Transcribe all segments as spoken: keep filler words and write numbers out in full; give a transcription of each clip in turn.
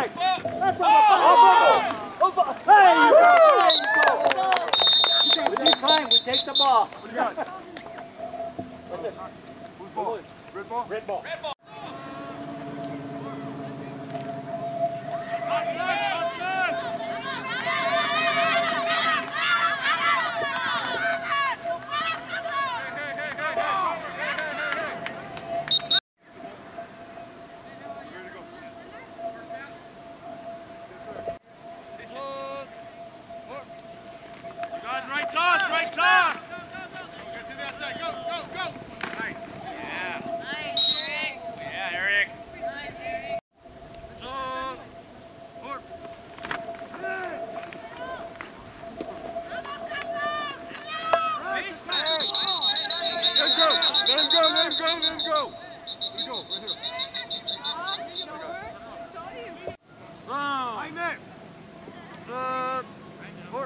contact! That's on the ball! Hey, you go! There you go! We need time, we take the ball. What do you got? Whose ball? Red ball? Red ball. Red ball. Right toss, right toss! Go, go, go, go! Get to the outside, go, go, go! Nice. Yeah. Nice, Eric. Yeah, Eric. Nice, Eric. So, four. Let him go, let him go, let him go, let him go! Let him go, right here. Line there! So, four.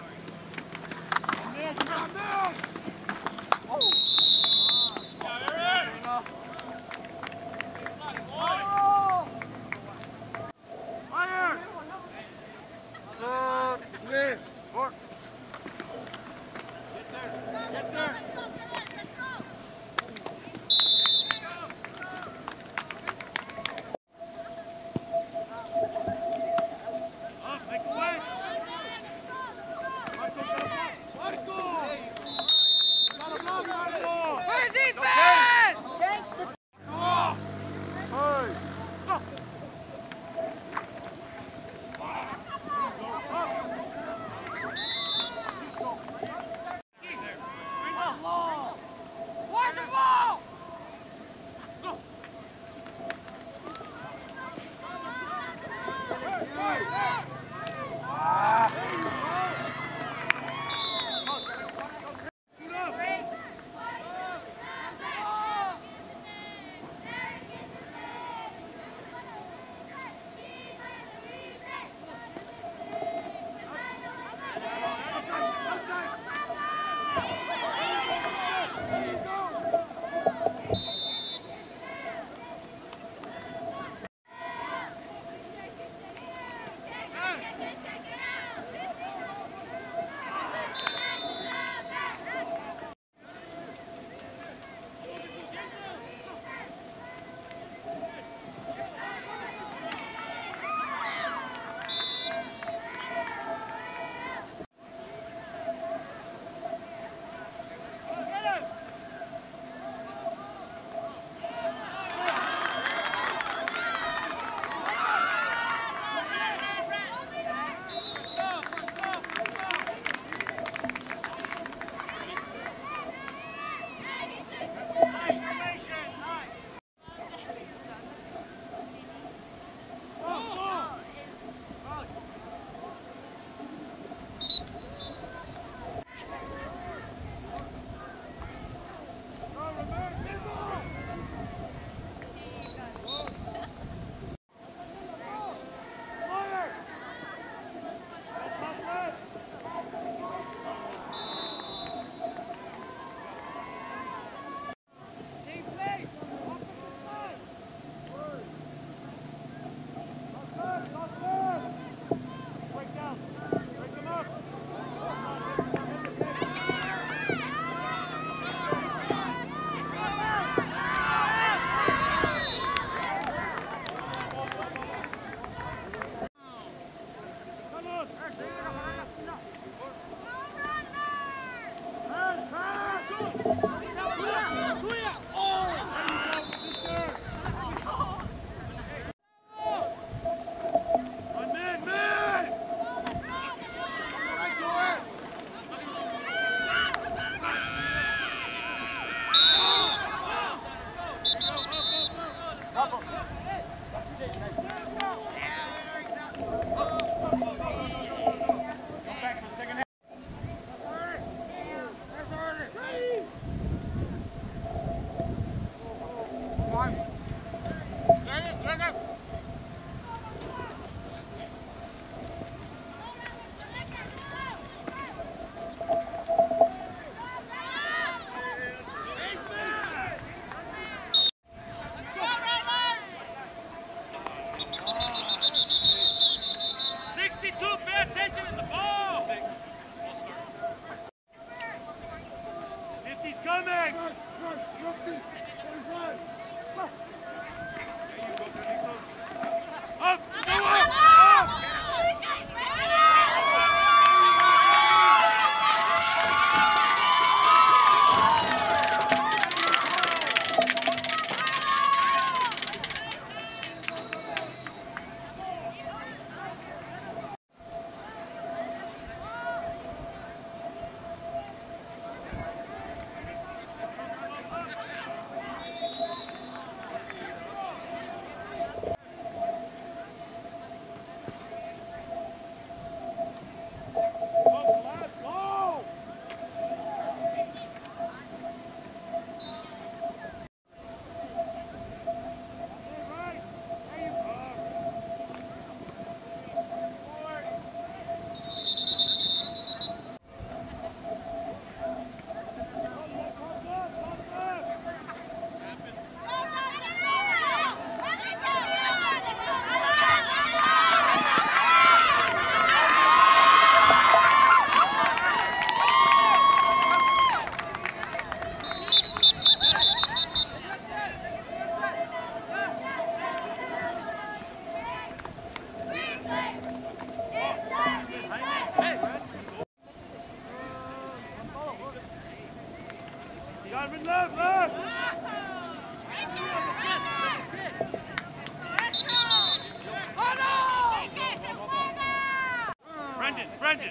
Brendan, Brendan.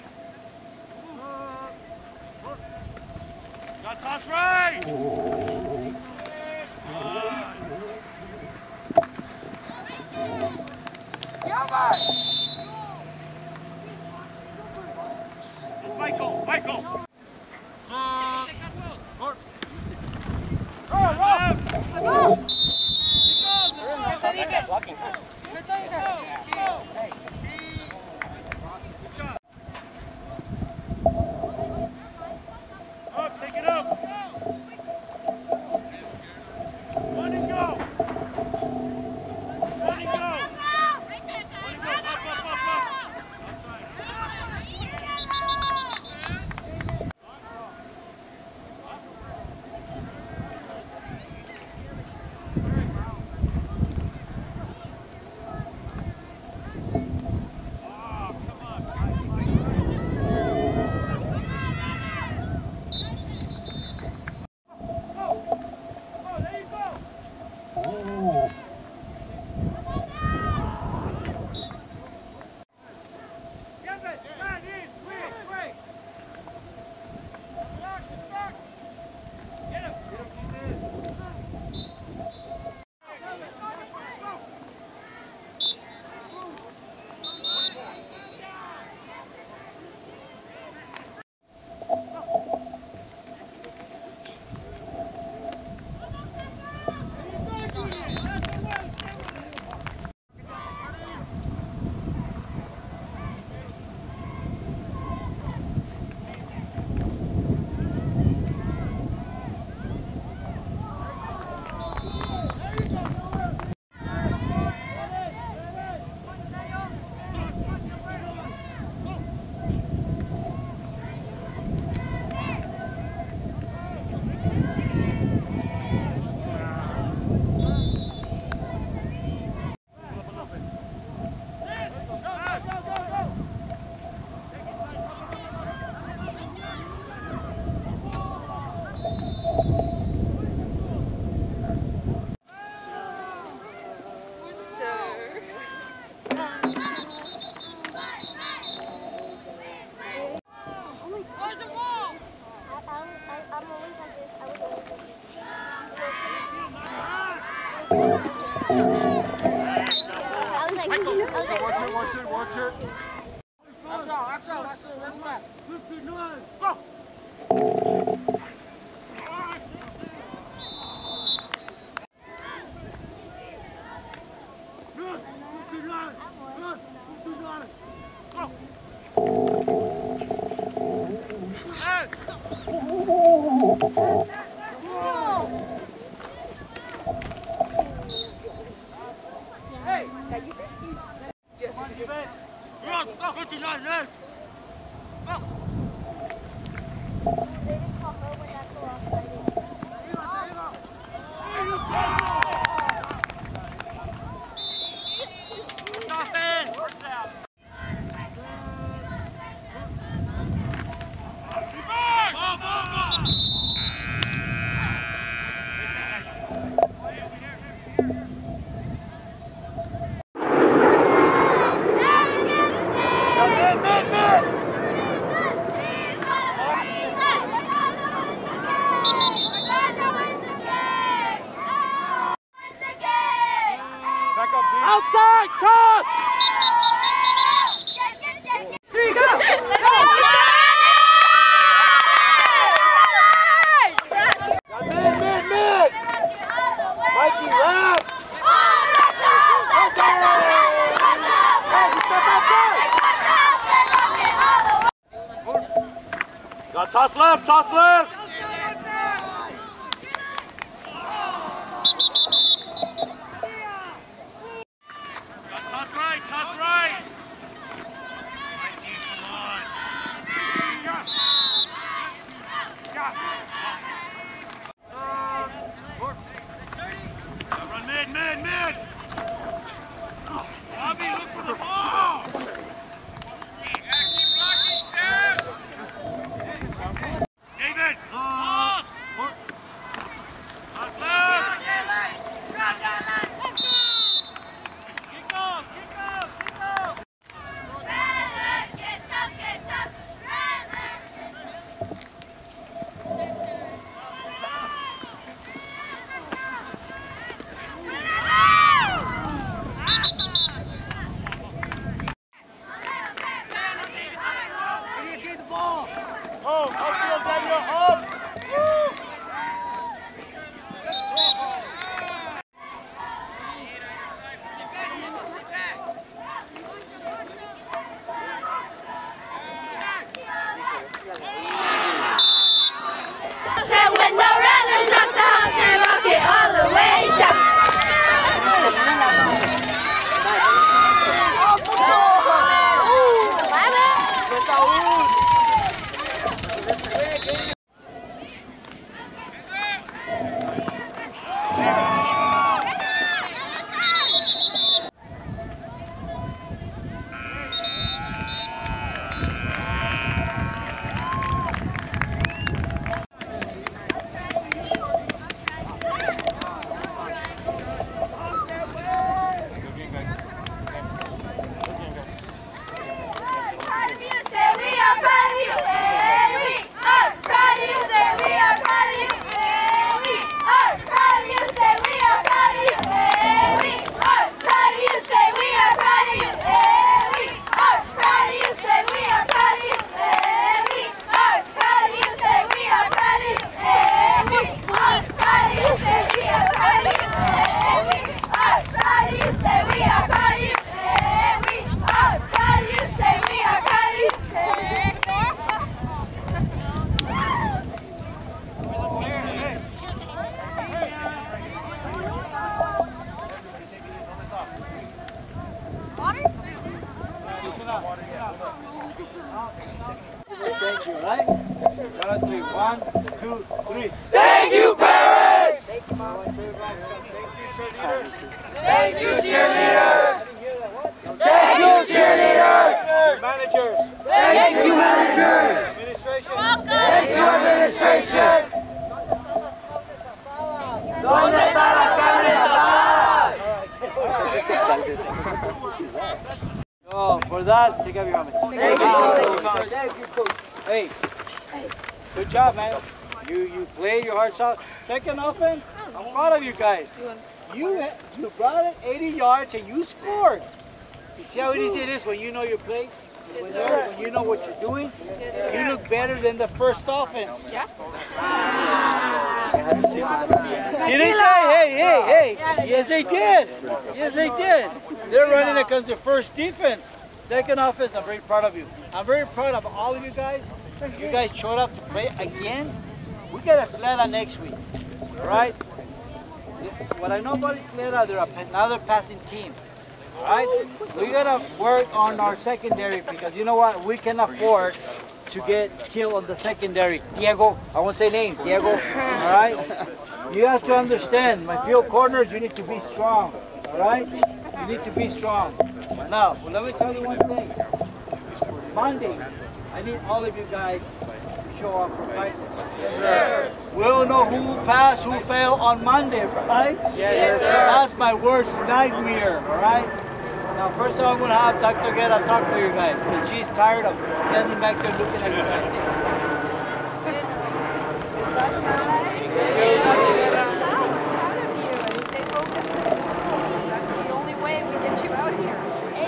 Got toss right. Michael, Michael. Blocking. Up, take it up. One and go. One and go. One and go. Up, up, up, up. Outside, toss! Here you go! Mid, mid, mid! Mikey, left! Got toss left, toss left. Got toss right, toss right. Mikey, come on. Yeah. Yeah. Run mid, mid, mid. Bobby, look for the ball. David. ¿Dónde están las carnes asadas? Oh, for that, take off your helmets. Thank you, Thank you, Coach. Hey, good job, man. You you play your hearts out. Second offense, I'm proud of you guys. You you brought it eighty yards and you scored. You see how easy it is when you know your place? When, when you know what you're doing? You look better than the first offense. Yeah. Did they? Hey, hey, hey. Yes, they did. Yes, they did. They're running against the first defense. Second offense, I'm very proud of you. I'm very proud of all of you guys. You guys showed up to play again. We got a Sleda next week, all right? What I know about Sleda, they're another passing team, all right? We gotta work on our secondary because you know what? We can afford to get killed on the secondary. Diego, I won't say name, Diego, all right? You have to understand, my field corners, you need to be strong, all right? You need to be strong. Now, well, let me tell you one thing. Monday, I need all of you guys to show up for practice. Yes, sir. We'll know who passed, who failed on Monday, right? Yes, sir. That's my worst nightmare, all right? Now, first of all, I'm going to have Doctor Guerra talk to you guys because she's tired of standing back there looking at you guys. That's the only way we get you out here.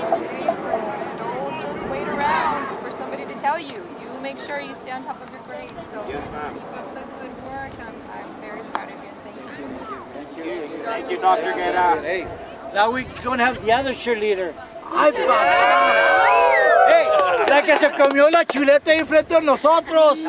Don't just wait around for somebody to tell you. You make sure you stay on top of your grades. So yes, ma'am. keep up the good work. I'm, I'm very proud of you. Thank you. Thank you. Thank you, Doctor Guerra. Hey, now we're going to have the other cheerleader. Hey, la que se comió la chuleta ahí frente a nosotros.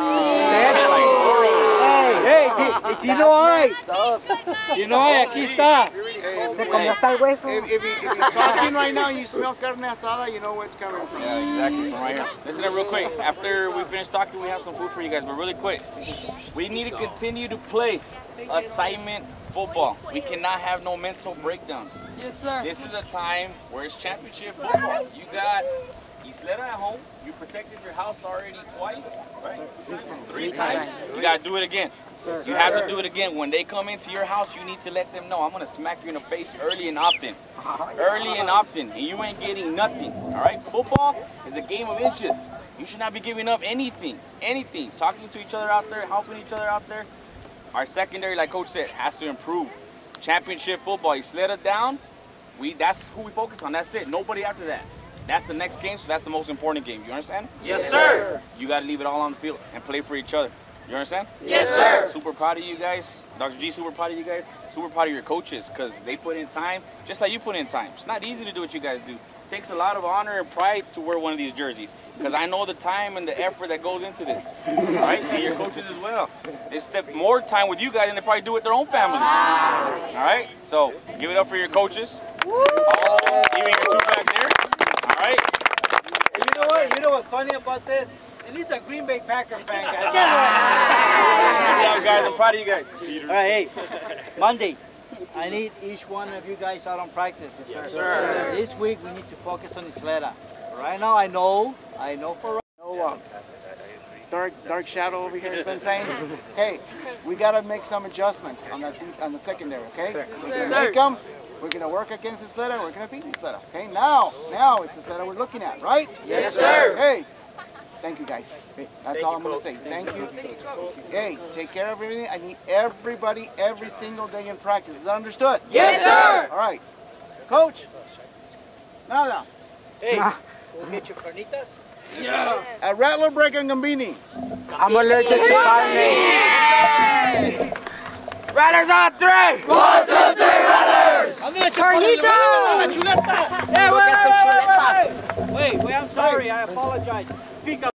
Hey, si, si no hay. Si no hay, aquí está. Se comió hasta el hueso. If, if, he, if he's talking right now and you smell carne asada, you know where it's coming from. Yeah, exactly, from right here. Listen up real quick. After we finish talking, we have some food for you guys, but really quick. We need to continue to play assignment football. We cannot have no mental breakdowns. Yes, sir. This is a time where it's championship football. You got Isleta at home. You protected your house already twice, right? Three times. You got to do it again. You have to do it again. When they come into your house, you need to let them know, I'm going to smack you in the face early and often. Early and often. And you ain't getting nothing. All right? Football is a game of inches. You should not be giving up anything. Anything. Talking to each other out there, helping each other out there. Our secondary, like Coach said, has to improve. Championship football. You slid it down. We, that's who we focus on. That's it. Nobody after that. That's the next game, so that's the most important game. You understand? Yes, sir. You got to leave it all on the field and play for each other. You understand? Yes, sir. Super proud of you guys. Doctor G, super proud of you guys. Super proud of your coaches because they put in time just like you put in time. It's not easy to do what you guys do. It takes a lot of honor and pride to wear one of these jerseys because I know the time and the effort that goes into this. All right? And your coaches as well. They spend more time with you guys than they probably do with their own families. All right? So give it up for your coaches. Oh, even your two back there. All right? And you know what? You know what's funny about this? At least a Green Bay Packer fan, guys. Good job, guys. I'm proud of you guys. All right, hey, Monday, I need each one of you guys out on practice. Yes, sir. This week, we need to focus on Isleta. Right now, I know, I know for right No, uh, dark, dark shadow over here has been saying, hey, we got to make some adjustments on the, on the secondary, okay? We're going to make them. We're going to work against Isleta. We're going to beat Isleta. Okay, now, now it's Isleta we're looking at, right? Yes, sir. Hey. Thank you, guys. That's all I'm going to say. Thank you. Hey, take care of everything. I need everybody every single day in practice. Is that understood? Yes, sir. All right. Coach. Now, now. Hey, go get your carnitas. Yeah. At Rattler Break and Gambini. I'm allergic to carne. Rattlers on three! One, two, three, Rattlers! Carnitas! Hey, wait, wait, wait, wait, wait, wait, wait, I'm sorry, I apologize. Speak up.